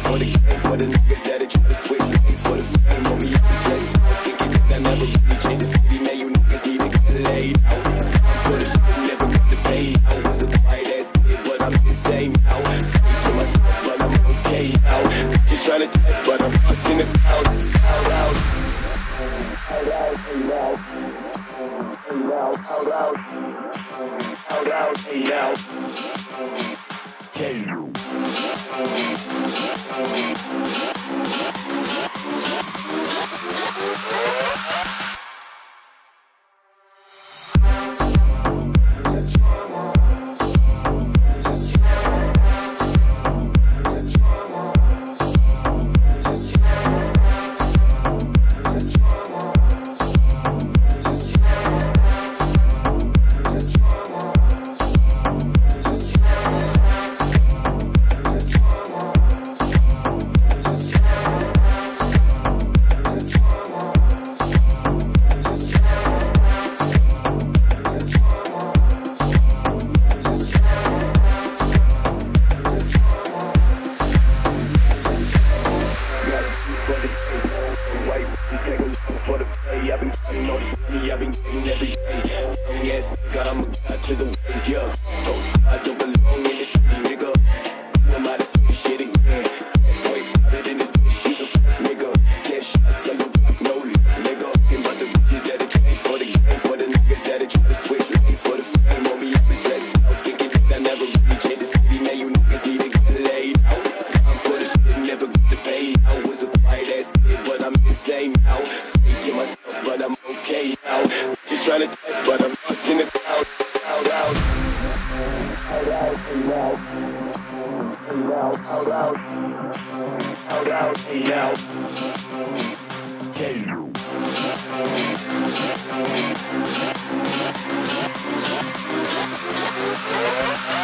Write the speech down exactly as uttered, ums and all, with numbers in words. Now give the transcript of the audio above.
for the game, for the niggas that are trying to switch lanes for the fame. On me, I'm stressed out, thinking that I never really changed the city. Now you niggas need to get laid out. For the shit, never got the pain. I was a quiet ass kid, but I'm insane now. Say to myself, but I'm okay now. Just trying to test, but I'm lost in the clouds. Out, out. Out, out, hey now. Hey now, out, out. Out, out, hey now. Hey now. Hey now.